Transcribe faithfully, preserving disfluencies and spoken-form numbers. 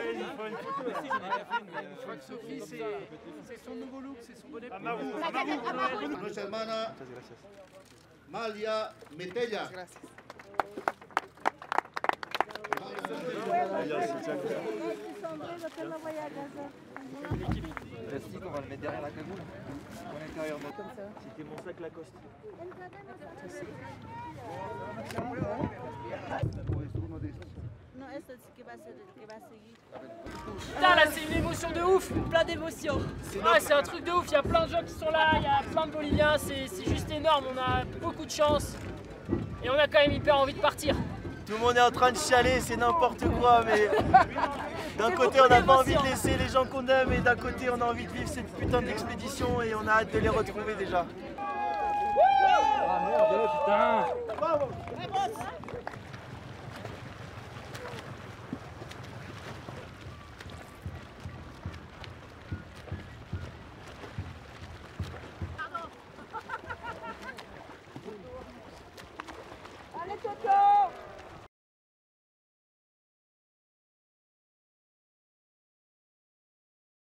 Je crois que Sophie, c'est son nouveau look, c'est son bonnet. Nuestra hermana Malia Metella. Plastique, on va le mettre derrière la cagoule. À l'intérieur. C'était mon sac Lacoste. Putain, là c'est une émotion de ouf, plein d'émotions. Ah, c'est un truc de ouf, il y a plein de gens qui sont là, il y a plein de Boliviens, c'est juste énorme, on a beaucoup de chance et on a quand même hyper envie de partir. Tout le monde est en train de chialer, c'est n'importe quoi, mais d'un côté on n'a pas envie de laisser les gens qu'on aime et d'un côté on a envie de vivre cette putain d'expédition et on a hâte de les retrouver déjà. Ah merde, putain. Allez, Toto!